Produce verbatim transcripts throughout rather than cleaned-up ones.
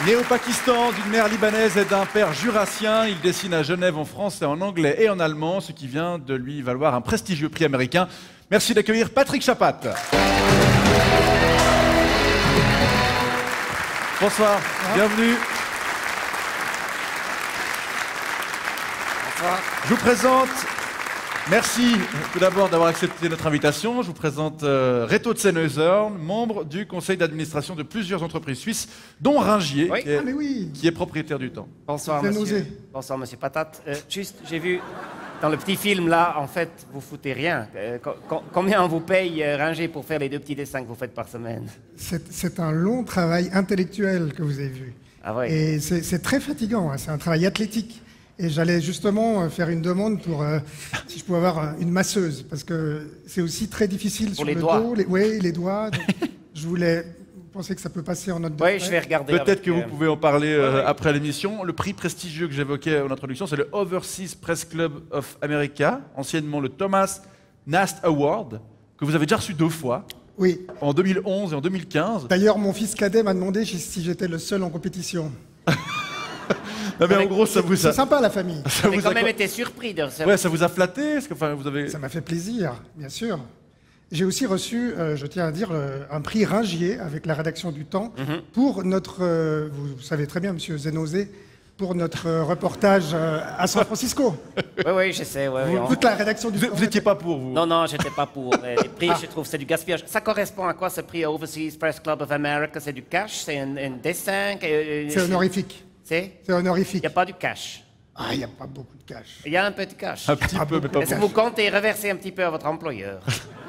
Né au Pakistan, d'une mère libanaise et d'un père jurassien, il dessine à Genève en français, en anglais et en allemand, ce qui vient de lui valoir un prestigieux prix américain. Merci d'accueillir Patrick Chapat. Bonsoir, bienvenue. Bonsoir. Je vous présente, merci tout d'abord d'avoir accepté notre invitation. Je vous présente euh, Reto Zennhäuser, membre du conseil d'administration de plusieurs entreprises suisses, dont Ringier, oui. qui, est, ah, mais oui. qui est propriétaire du temps. Bonsoir, monsieur. Bonsoir, monsieur Patate. Euh, juste, j'ai vu dans le petit film là, en fait, vous foutez rien. Euh, co combien on vous paye, euh, Ringier, pour faire les deux petits dessins que vous faites par semaine? C'est un long travail intellectuel que vous avez vu. Ah ouais. Et c'est très fatigant, hein, c'est un travail athlétique. Et j'allais justement faire une demande pour, euh, si je pouvais avoir une masseuse, parce que c'est aussi très difficile pour sur les le doigts. dos. Les, oui, les doigts. Donc, je voulais... Vous pensez que ça peut passer en note de Oui, frais? je vais regarder. Peut-être que vous euh... pouvez en parler euh, ouais, ouais. après l'émission. Le prix prestigieux que j'évoquais en introduction, c'est le Overseas Press Club of America, anciennement le Thomas Nast Award, que vous avez déjà reçu deux fois. Oui. En deux mille onze et en deux mille quinze. D'ailleurs, mon fils cadet m'a demandé si j'étais le seul en compétition. Non mais en gros, ça vous a... C'est sympa, la famille. Ça vous vous quand a... même été surpris de ça. Ouais, ça vous a flatté? Est-ce que, enfin, vous avez... Ça m'a fait plaisir, bien sûr. J'ai aussi reçu, euh, je tiens à dire, euh, un prix Ringier avec la rédaction du Temps mm-hmm. pour notre, euh, vous, vous savez très bien, monsieur Zennhäuser, pour notre euh, reportage euh, à San Francisco. Oui, oui, je sais. Ouais, vous, on... Toute la rédaction du vous, Temps. Vous n'étiez pas pour, vous? Non, non, j'étais pas pour. Les prix, ah. je trouve, c'est du gaspillage. Ça correspond à quoi, ce prix Overseas Press Club of America? C'est du cash? C'est un, un dessin? C'est honorifique. C'est C'est honorifique. Il n'y a pas du cash? Ah, il n'y a pas beaucoup de cash. Il y a un peu de cash. Un petit ah, peu, mais pas beaucoup. Est-ce que vous comptez reverser un petit peu à votre employeur?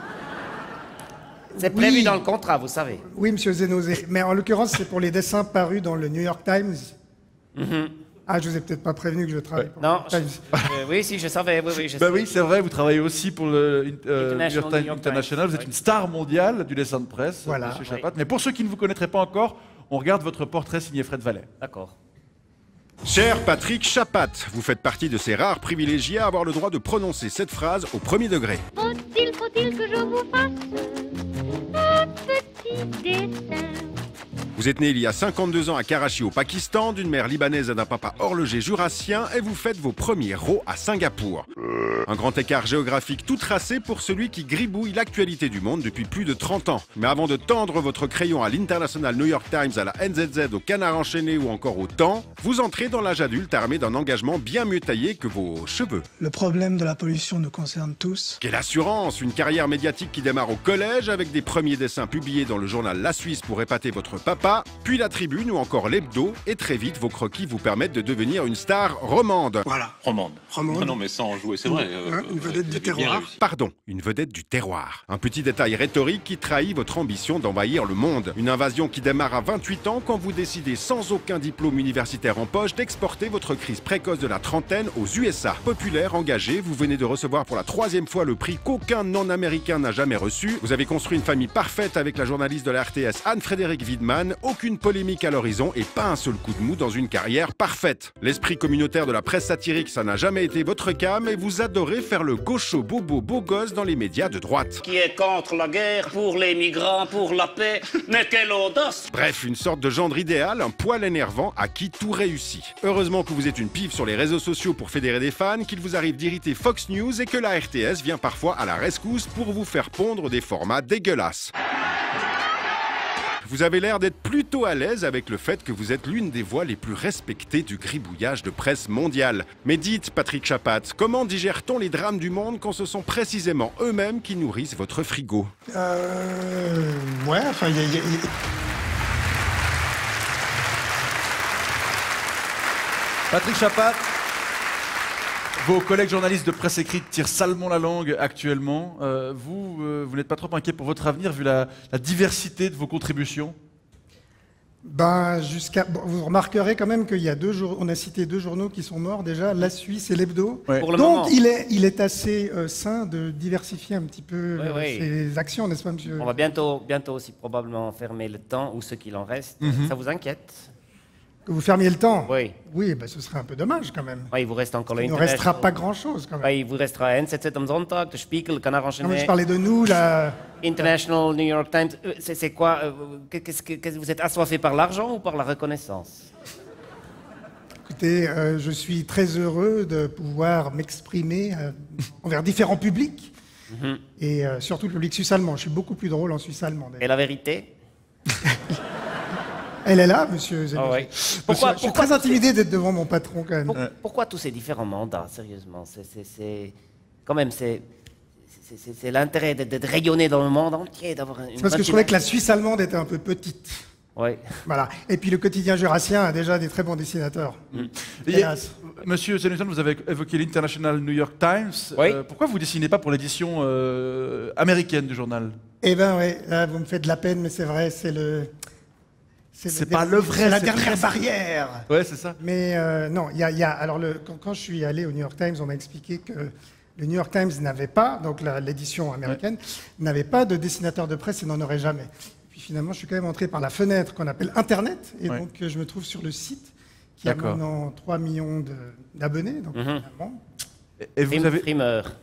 C'est prévu oui. dans le contrat, vous savez. Oui, monsieur Zennhäuser. Mais en l'occurrence, c'est pour les dessins parus dans le New York Times. Mm-hmm. Ah, je vous ai peut-être pas prévenu que je travaille ouais. pour non, le Times. Je, euh, oui, si, je savais. Oui, oui, je bah sais. oui, c'est vrai, vous travaillez aussi pour le euh, New York Times New York International. Vous êtes oui. une star mondiale du dessin de presse, voilà. monsieur Chapat. Oui. Mais pour ceux qui ne vous connaîtraient pas encore, on regarde votre portrait signé Fred Vallet. D'accord. Cher Patrick Chapat, vous faites partie de ces rares privilégiés à avoir le droit de prononcer cette phrase au premier degré. Faut-il, faut-il que je vous fasse un petit dessin? Vous êtes né il y a cinquante-deux ans à Karachi au Pakistan, d'une mère libanaise et d'un papa horloger jurassien, et vous faites vos premiers rows à Singapour. Un grand écart géographique tout tracé pour celui qui gribouille l'actualité du monde depuis plus de trente ans. Mais avant de tendre votre crayon à l'International New York Times, à la N Z Z, au Canard enchaîné ou encore au Temps, vous entrez dans l'âge adulte armé d'un engagement bien mieux taillé que vos cheveux. Le problème de la pollution nous concerne tous. Quelle assurance! Une carrière médiatique qui démarre au collège avec des premiers dessins publiés dans le journal La Suisse pour épater votre papa, puis la Tribune ou encore l'Hebdo, et très vite vos croquis vous permettent de devenir une star romande. Voilà. Romande. Romande. Non, non, mais sans en jouer, c'est vrai. Euh, hein, une vedette du terroir. Pardon, une vedette du terroir. Un petit détail rhétorique qui trahit votre ambition d'envahir le monde. Une invasion qui démarre à vingt-huit ans quand vous décidez sans aucun diplôme universitaire en poche d'exporter votre crise précoce de la trentaine aux U S A. Populaire, engagé, vous venez de recevoir pour la troisième fois le prix qu'aucun non-américain n'a jamais reçu. Vous avez construit une famille parfaite avec la journaliste de la R T S Anne-Frédérique Wiedemann. Aucune polémique à l'horizon et pas un seul coup de mou dans une carrière parfaite. L'esprit communautaire de la presse satirique, ça n'a jamais été votre cas, mais vous adorez faire le gaucho bobo beau gosse dans les médias de droite. Qui est contre la guerre, pour les migrants, pour la paix, mais quelle audace! Bref, une sorte de gendre idéal, un poil énervant à qui tout réussit. Heureusement que vous êtes une pive sur les réseaux sociaux pour fédérer des fans, qu'il vous arrive d'irriter Fox News et que la R T S vient parfois à la rescousse pour vous faire pondre des formats dégueulasses. Vous avez l'air d'être plutôt à l'aise avec le fait que vous êtes l'une des voix les plus respectées du gribouillage de presse mondiale. Mais dites, Patrick Chapat, comment digère-t-on les drames du monde quand ce sont précisément eux-mêmes qui nourrissent votre frigo? Euh... Ouais, enfin, il y a... Y a... Patrick Chapat, vos collègues journalistes de presse écrite tirent salement la langue actuellement. Euh, vous, euh, vous n'êtes pas trop inquiet pour votre avenir vu la, la diversité de vos contributions? Ben, jusqu'à... Bon, vous remarquerez quand même qu'il y a deux jours, on a cité deux journaux qui sont morts déjà, La Suisse et l'Hebdo. Ouais. Donc il est, il est assez euh, sain de diversifier un petit peu oui, euh, oui. ses actions, n'est-ce pas, monsieur? On va bientôt, bientôt aussi probablement fermer le Temps ou ce qu'il en reste. Mm-hmm. Ça vous inquiète? Que vous fermiez le temps? Oui. Oui, ben, ce serait un peu dommage quand même. Ouais, il vous reste encore le Il ne International. restera pas grand-chose quand même. Ouais, il vous restera N sept sept am Sonntag, le Spiegel, le Canard Non, mais enchaîné, je parlais de nous, là. International, New York Times. Euh, C'est c'est quoi euh, qu'est-ce que, qu'est-ce que vous êtes assoiffé par l'argent ou par la reconnaissance? Écoutez, euh, je suis très heureux de pouvoir m'exprimer euh, envers différents publics. Mhm. Et euh, surtout le public suisse-allemand. Je suis beaucoup plus drôle en suisse-allemand. Et d'ailleurs. la vérité? Elle est là, monsieur Zenouzé. Ah ouais. Monsieur, Pourquoi- je suis pourquoi très intimidé d'être devant mon patron quand même. Pour- Pourquoi tous ces différents mandats, sérieusement? C'est, c'est, c'est- Quand même, c'est, c'est, c'est- c'est l'intérêt de, de- de rayonner dans le monde entier, d'avoir une... C'est parce que je trouvais que la Suisse allemande était un peu petite. Oui. Voilà. Et puis le quotidien jurassien a déjà des très bons dessinateurs. Et, Hélas. Monsieur Zenouzé, vous avez évoqué l'International New York Times. Oui. Euh, pourquoi vous dessinez pas pour l'édition euh, américaine du journal? Eh ben ouais, là vous me faites de la peine, mais c'est vrai, c'est le. C'est pas le vrai, c'est la c'est dernière presque- barrière. Ouais, c'est ça. Mais euh, non, il y a, il y a- alors le, quand, quand je suis allé au New York Times, on m'a expliqué que le New York Times n'avait pas, donc la- l'édition américaine, n'avait pas de dessinateur de presse et n'en aurait jamais. Puis finalement, je suis quand même entré par la fenêtre qu'on appelle Internet, et Ouais. donc euh, je me trouve sur le site qui a D'accord. maintenant trois millions de- d'abonnés. Donc Mhm. finalement, Et- Et vous Prime- avez, primeur.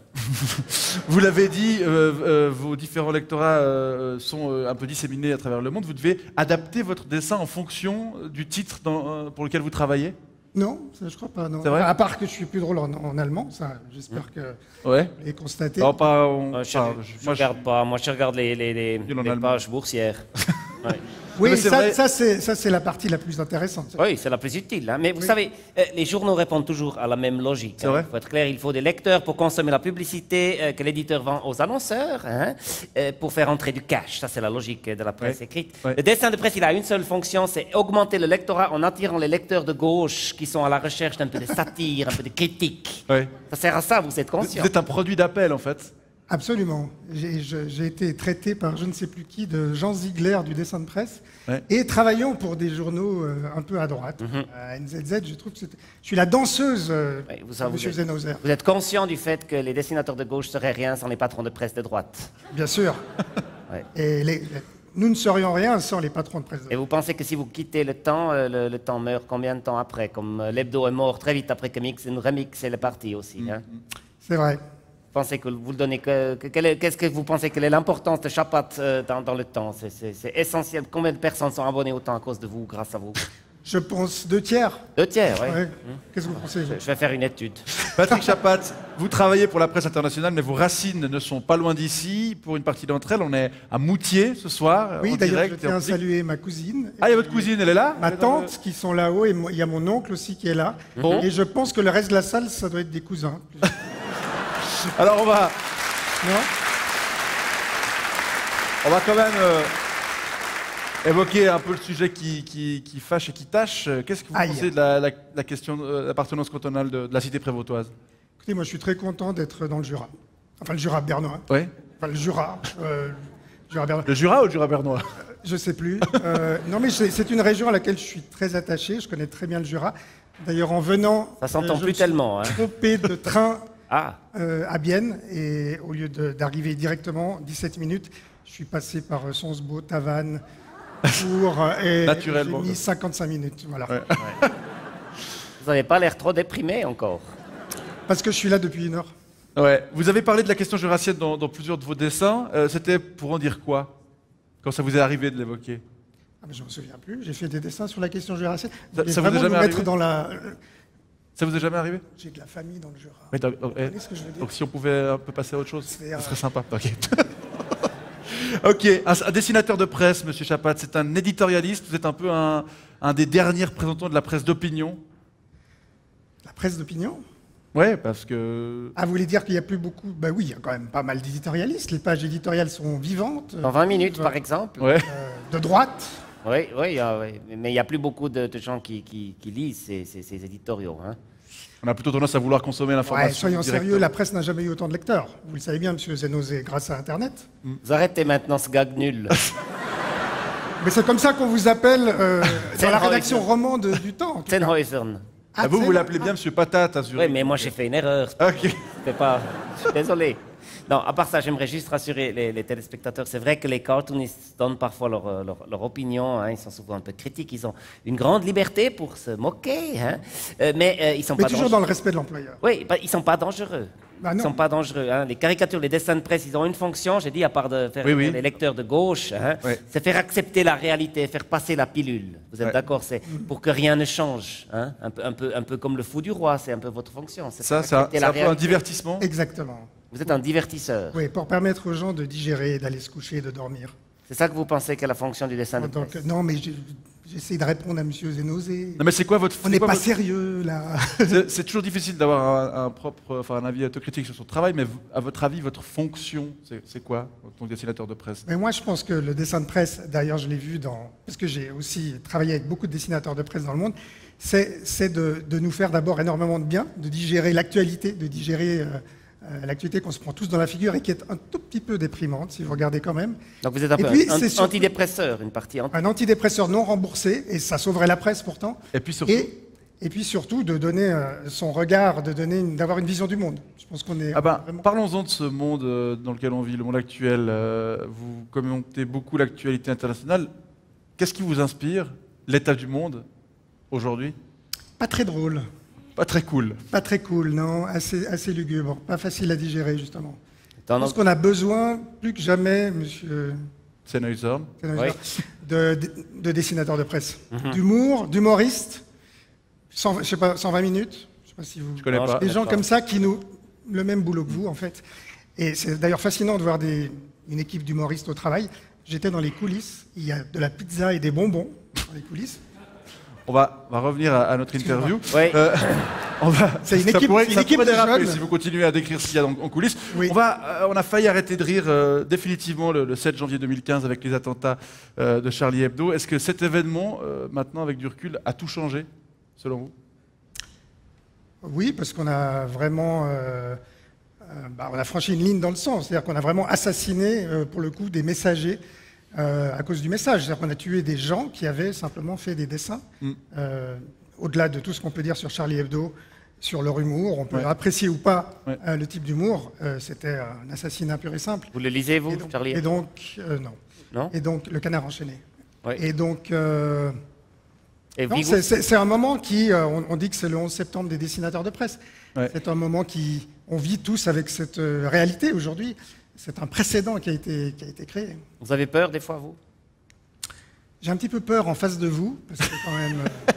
vous l'avez dit, euh, euh, vos différents lectorats euh, sont euh, un peu disséminés à travers le monde. Vous devez adapter votre dessin en fonction euh, du titre dans- euh, pour lequel vous travaillez. non, ça, je crois pas. Non. C'est vrai Enfin, à part que je suis plus drôle en, en allemand, ça, j'espère que Ouais. vous l'avez constaté. Alors, pas, on- Euh, je enfin, je, je- je moi, je- regarde pas. Moi, je regarde les, les, les, Nul en les allemand. pages boursières. Ouais. Oui, mais c'est ça, vrai. ça, c'est ça, c'est la partie la plus intéressante. Oui, c'est la plus utile. Hein. Mais vous Oui. savez, euh, les journaux répondent toujours à la même logique. C'est hein. vrai. Il faut être clair, il faut des lecteurs pour consommer la publicité euh, que l'éditeur vend aux annonceurs, hein, euh, pour faire entrer du cash. Ça, c'est la logique de la presse Ouais. écrite. Ouais. Le dessin de presse, il a une seule fonction, c'est augmenter le lectorat en attirant les lecteurs de gauche qui sont à la recherche d'un peu de satire, un peu de critique. Ouais. Ça sert à ça, vous êtes Vous conscient. êtes un produit d'appel, en fait. Absolument. J'ai je- j'ai été traité par je ne sais plus qui de Jean Ziegler du dessin de presse. Ouais. Et travaillant pour des journaux euh, un peu à droite, à N Z Z, je trouve que c'est- je suis la danseuse, euh, Ouais, vous de savez, Monsieur vous êtes- Zenozer. Vous êtes conscient du fait que les dessinateurs de gauche seraient rien sans les patrons de presse de droite. Bien sûr. Ouais. Et les- les- nous ne serions rien sans les patrons de presse. Et vous pensez que si vous quittez le temps, euh, le, le temps meurt combien de temps après? Comme euh, l'hebdo est mort très vite après que Mix nous remix et le parti aussi. Hein? C'est vrai. Vous pensez que vous le donnez que, que- quelle est- qu'est-ce que vous pensez quelle est l'importance de Chapat euh, dans, dans le temps? C'est, c'est- c'est essentiel. Combien de personnes sont abonnées autant à cause de vous, grâce à vous? Je pense deux tiers. Deux tiers, oui. Ouais. Qu'est-ce que vous pensez Je, je vais faire une étude. Patrick Chapat, vous travaillez pour la presse internationale, mais vos racines ne sont pas loin d'ici. Pour une partie d'entre elles, on est à Moutier ce soir. Oui, en d'ailleurs, direct je et tiens en à public. saluer ma cousine. Ah, il y a votre cousine, elle est là? Ma tante qui sont là-haut, et moi- il y a mon oncle aussi qui est là. Bon. Et je pense que le reste de la salle, ça doit être des cousins. Alors, on va, Non on va quand même euh, évoquer un peu le sujet qui, qui, qui fâche et qui tâche. Euh, Qu'est-ce que vous Aïe. pensez de la, la- la question de l'appartenance cantonale de, de la cité prévôtoise? Écoutez, moi, je suis très content d'être dans le Jura. Enfin, le Jura bernois. Oui. Enfin, le Jura. euh, Jura bernois. Le Jura ou le Jura bernois? Je sais plus. Euh, non, mais c'est c'est une région à laquelle je suis très attaché. Je connais très bien le Jura. D'ailleurs, en venant, Ça s'entend je plus me suis tellement, hein. trompé de train Ah, euh, à Bienne, et au lieu de- d'arriver directement, dix-sept minutes, je suis passé par euh, Sonsbeau, Tavannes, pour euh, et Naturellement. j'ai mis cinquante-cinq minutes. Voilà. Ouais. vous n'avez pas l'air trop déprimé encore. Parce que je suis là depuis une heure. Ouais. Vous avez parlé de la question jurassienne dans, dans plusieurs de vos dessins. Euh, C'était pour en dire quoi? Quand ça vous est arrivé de l'évoquer? Ah, mais je ne me souviens plus. J'ai fait des dessins sur la question jurassienne. Ça- voulez ça vous est vraiment jamais nous mettre arrivé dans la. Ça vous est jamais arrivé? J'ai de la famille dans le Jura. Oui, donc, Vous eh, comprenez ce que je veux dire? donc si on pouvait un peu passer à autre chose, C'est, ce euh, serait sympa. Ok. Ok, un, un dessinateur de presse, Monsieur Chapat, c'est un éditorialiste, vous êtes un peu un, un des derniers représentants de la presse d'opinion. La presse d'opinion? Ouais, parce que... Ah, vous voulez dire qu'il n'y a plus beaucoup? Ben oui, il y a quand même pas mal d'éditorialistes. Les pages éditoriales sont vivantes. Dans vingt minutes, euh, par exemple. Ouais. euh, de droite. Oui, oui, il y a- oui. mais il n'y a plus beaucoup de, de gens qui, qui- qui lisent ces, ces- ces éditoriaux. Hein. On a plutôt tendance à vouloir consommer l'information. Ouais, soyons directement. sérieux, la presse n'a jamais eu autant de lecteurs. Vous le savez bien, monsieur Zenouzé, grâce à Internet. Vous arrêtez maintenant ce gag nul. Mais c'est comme ça qu'on vous appelle euh, dans la Sennheiser. rédaction romande du temps. en tout cas. Sennhäusern. Ah, vous, c'est- vous l'appelez bien Monsieur Patate à Zurich. Oui, mais moi j'ai fait une erreur. Ok. C'était pas. Je suis désolé. Non, à part ça, j'aimerais juste rassurer les, les téléspectateurs. C'est vrai que les cartoonistes donnent parfois leur, euh, leur, leur opinion. Hein. Ils sont souvent un peu critiques. Ils ont une grande liberté pour se moquer. Hein. Euh, mais euh, ils sont Mais pas toujours dangereux. dans le respect de l'employeur. Oui, bah, ils sont pas dangereux. Bah Ils non. sont pas dangereux. Hein. Les caricatures, les dessins de presse, ils ont une fonction, j'ai dit, à part de faire Oui, oui. les lecteurs de gauche, hein, Oui. c'est faire accepter la réalité, faire passer la pilule. Vous êtes Ouais. d'accord? C'est pour que rien ne change. Hein. Un, peu, un, peu, un peu comme le fou du roi, c'est un peu votre fonction. C'est Ça, faire c'est un, accepter c'est la un peu un réalité. divertissement. Exactement. Vous êtes un divertisseur. Oui, pour permettre aux gens de digérer, d'aller se coucher, de dormir. C'est ça que vous pensez qu'est la fonction du dessin de Donc, presse? non, mais j'ai- j'essaie de répondre à M. Zénozé. Non, mais c'est quoi votre. On c'est n'est quoi pas votre- sérieux, là. C'est c'est toujours difficile d'avoir un, un propre, enfin, un avis autocritique sur son travail, mais vous- à votre avis, votre fonction, c'est c'est quoi en tant que dessinateur de presse? Mais moi, je pense que le dessin de presse, d'ailleurs, je l'ai vu dans... Parce que j'ai aussi travaillé avec beaucoup de dessinateurs de presse dans le monde, c'est c'est de, de nous faire d'abord énormément de bien, de digérer l'actualité, de digérer euh, euh, l'actualité qu'on se prend tous dans la figure et qui est un tout petit peu déprimante, si vous regardez quand même. Donc vous êtes un Et peu puis, un, c'est surtout- antidépresseur, une partie anti. Un antidépresseur non remboursé, et ça sauverait la presse pourtant. Et puis surtout. Et, et puis surtout, de donner euh, son regard, de donner une- d'avoir une vision du monde. Je pense qu'on est Ah ben, vraiment... parlons-en de ce monde euh, dans lequel on vit, le monde actuel. Euh, vous commentez beaucoup l'actualité internationale. Qu'est-ce qui vous inspire, l'état du monde, aujourd'hui? Pas très drôle, Pas très cool. pas très cool, non, assez, assez lugubre, pas facile à digérer, justement. Je Dans pense qu'on a besoin, plus que jamais, monsieur Sennheiser. Sennheiser, Oui. de, de, de dessinateurs de presse. Mhm. D'humour, d'humoristes, cent, je sais pas, cent vingt minutes, je sais pas si vous... Je connais Non, pas. je- Des gens D'accord. comme ça qui nous... Le même boulot que vous, en fait. Et c'est d'ailleurs fascinant de voir des, une équipe d'humoristes au travail. J'étais dans les coulisses, il y a de la pizza et des bonbons dans les coulisses. On va, on va revenir à, à notre interview. Oui. Euh, on va, C'est une ça équipe- pourrait- c'est une ça équipe pourrait de déraper jeunes. si vous continuez à décrire ce qu'il y a en, en coulisses. Oui. On, va, euh, on a failli arrêter de rire euh, définitivement le, le sept janvier deux mille quinze avec les attentats euh, de Charlie Hebdo. Est-ce que cet événement, euh, maintenant avec du recul, a tout changé, selon vous? Oui, parce qu'on a vraiment... euh, euh, bah, on a franchi une ligne dans le sang. C'est-à-dire qu'on a vraiment assassiné, euh, pour le coup, des messagers euh, à cause du message. C'est-à-dire qu'on a tué des gens qui avaient simplement fait des dessins. Mm. Euh, au-delà de tout ce qu'on peut dire sur Charlie Hebdo, sur leur humour, on peut Ouais. apprécier ou pas Ouais. euh, le type d'humour. Euh, c'était un assassinat pur et simple. Vous le lisez, vous, Et donc, Charlie? et donc, euh, non. Non? Et donc, le canard enchaîné. Oui. Et donc, euh, Et non, Vigou- c'est- c'est c'est un moment qui, euh, on, on dit que c'est le onze septembre des dessinateurs de presse. Ouais. C'est un moment qui, on vit tous avec cette euh, réalité aujourd'hui. C'est un précédent qui a été, qui a été créé. Vous avez peur des fois, vous? J'ai un petit peu peur en face de vous, parce que quand même. euh,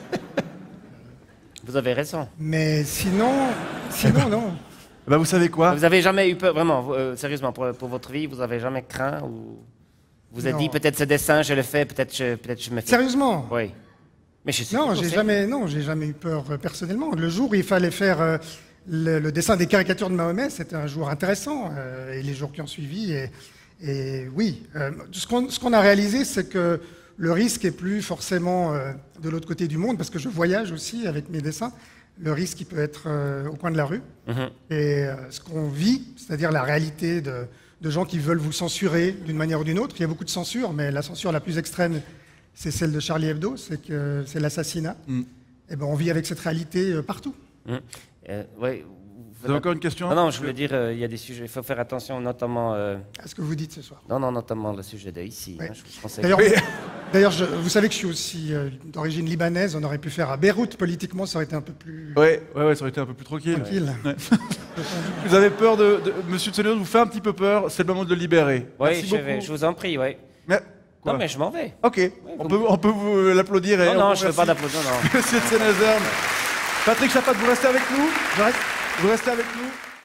Vous avez raison. mais sinon, sinon non. Bah, vous savez quoi? Vous avez jamais eu peur, vraiment, vous, euh, sérieusement, pour, pour votre vie, vous avez jamais craint ou vous avez Non. dit peut-être ce dessin, je le fais, peut-être je, peut-être je me fais. Sérieusement. Oui. Mais je suis Non, toujours j'ai sérieux. jamais, non, j'ai jamais eu peur euh, personnellement. Le jour où il fallait faire euh, le, le dessin des caricatures de Mahomet, c'était un jour intéressant. euh, et les jours qui ont suivi, et, et oui, euh, ce qu'on ce qu'on a réalisé, c'est que le risque est plus forcément euh, de l'autre côté du monde, parce que je voyage aussi avec mes dessins. Le risque, il peut être euh, au coin de la rue. Mhm. Et euh, ce qu'on vit, c'est-à-dire la réalité de, de gens qui veulent vous censurer d'une manière ou d'une autre. Il y a beaucoup de censure, mais la censure la plus extrême, c'est celle de Charlie Hebdo, c'est que c'est l'assassinat. Mm. Et ben, on vit avec cette réalité euh, partout. Mhm. Euh, ouais, Vous avez encore une question? Non, non, je voulais dire, euh, il y a des sujets, il faut faire attention, notamment, euh, À ce que vous dites ce soir. non, non, notamment le sujet de ici. Oui. hein, je vous conseille. D'ailleurs, d'ailleurs, je- vous savez que je suis aussi euh, d'origine libanaise. On aurait pu faire à Beyrouth. Politiquement, ça aurait été un peu plus Ouais, ouais, ouais, ça aurait été un peu plus tranquille. tranquille. Vous avez peur de, de Monsieur de Sennheiser vous fait un petit peu peur. C'est le moment de le libérer. Oui, Merci je, beaucoup. vais, je vous en prie, oui. Mais, quoi Non, mais je m'en vais. Ok, on peut, on peut vous l'applaudir. et Non, on non, vous je ne veux pas remercie. d'applaudissements, non. Monsieur de Sennheiser. Patrick Chapat, vous restez avec nous Je reste. Vous restez avec nous